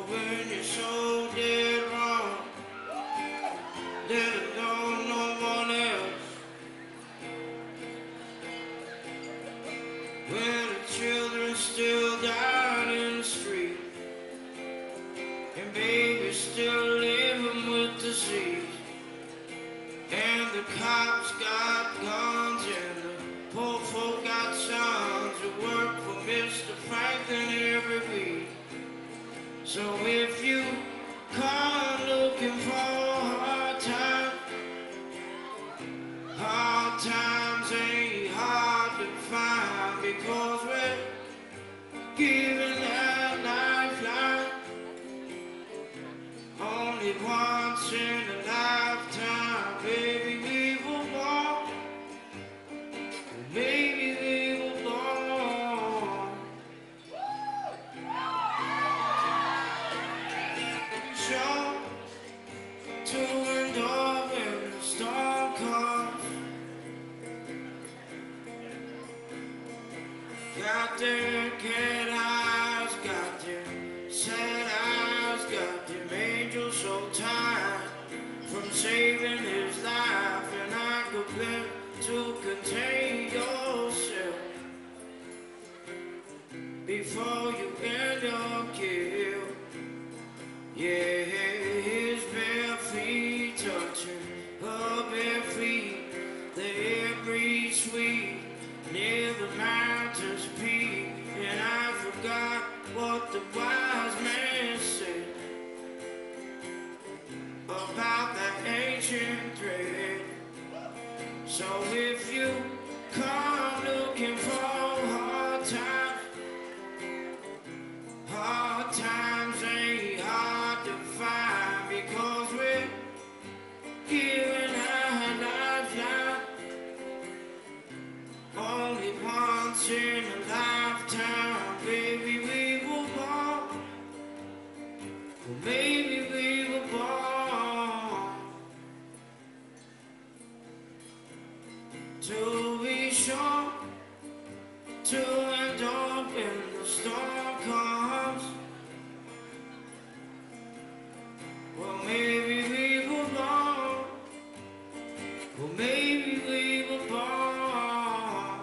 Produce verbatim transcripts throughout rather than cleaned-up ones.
when you're so dead wrong, let alone no one else. When the children still dying in the street, and babies still living with disease, and the cops got guns and the poor folk got sons who work for Mister Franklin every week. So if you come looking for a hard time, hard times ain't hard to find, because we're giving that lifeline only once in a lifetime. Baby, we will walk, maybe we will walk. Show to endure when the storm comes. Got them cat eyes, got them sad eyes, got them angels so tired from saving his life, and I could bear to contain yourself before you end up killed. Yeah, his bare feet touching her bare feet, the air breathes sweet near the mountain's peak, and I forgot what the wise man said about that ancient thread. So if you come looking for hard times, hard times ain't hard to find, because we're giving our lifeline only once in a lifetime. Baby, we will walk, or maybe we were born to be sure to endure when the storm comes. Well, maybe we were born, or maybe we were born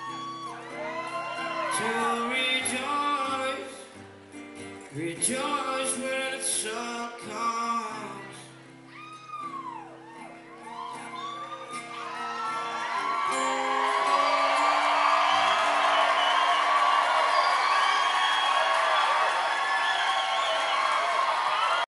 to rejoice, rejoice.